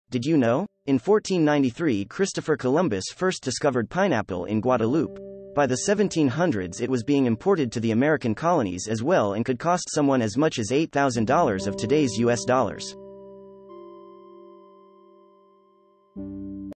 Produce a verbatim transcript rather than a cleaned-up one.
Did you know? In fourteen ninety-three, Christopher Columbus first discovered pineapple in Guadeloupe. By the seventeen hundreds, it was being imported to the American colonies as well and could cost someone as much as eight thousand dollars of today's U S dollars.